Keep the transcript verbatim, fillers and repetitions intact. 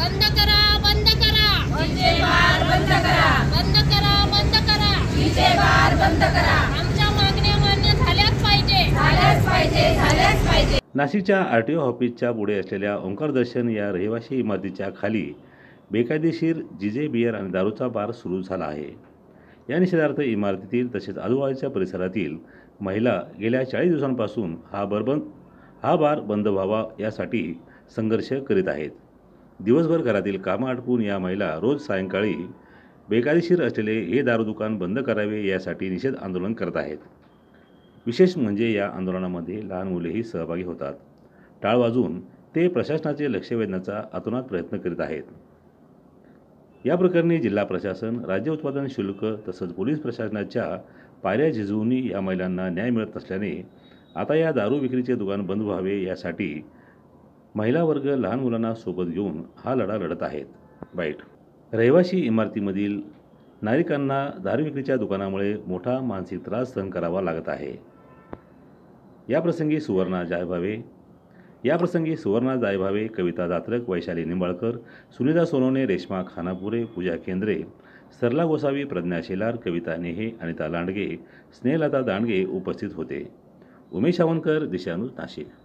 बंद करा बंद करा डीजे बार बंद करा बंद करा बंद करा डीजे बार बंद करा आमच्या मागण्या मान्य झाल्याच पाहिजे झाल्याच पाहिजे झाल्याच पाहिजे। नाशिकच्या आरटीओ ऑफिसच्या पुढे असलेल्या ओंकार दर्शन या रहिवासी इमारतीच्या खाली बेकायदेशीर जीजे बियर आणि दारूचा बार सुरू झाला आहे। या निषेधार्थ इमारतीतील तसेच आजूबाजूच्या परिसरातील महिला गेल्या चाळीस दिवसांपासून हा बरबंद हा बार बंद व्हावा यासाठी संघर्ष करीत आहेत। दिवसभर घरातील कामं आटपून या महिला रोज सायंकाळी बेकायदेशीर असलेले हे दारू दुकान बंद करावे यासाठी निषेध आंदोलन करत आहेत। विशेष म्हणजे या आंदोलनामध्ये लहान मुलेही सहभागी होतात। टाळ वाजवून ते प्रशासनाचे लक्ष वेधण्याचा अतोनात प्रयत्न करीत आहेत। या प्रकरणी जिल्हा प्रशासन, राज्य उत्पादन शुल्क तसंच पोलीस प्रशासनाच्या पायऱ्या झिजवूनही या महिलांना न्याय मिळत नसल्याने आता या दारू विक्रीचे दुकान बंद व्हावे यासाठी महिला वर्ग लहान मुलांना सोबत घेऊन हा लढा लढत आहेत। बाईट। रहिवासी इमारतीमधील नागरिकांना दारू विक्रीच्या दुकानामुळे मोठा मानसिक त्रास सहन करावा लागत आहे। याप्रसंगी सुवर्णा जायभावे याप्रसंगी सुवर्णा जायभावे, कविता दात्रक, वैशाली निंबाळकर, सुनीता सोनवणे, रेश्मा खानापुरे, पूजा केंद्रे, सरला गोसावी, प्रज्ञा शेलार, कविता नेहे, अनिता लांडगे, स्नेहलता दांडगे उपस्थित होते। उमेश सावंतकर, दिशान्यूज, नाशिक।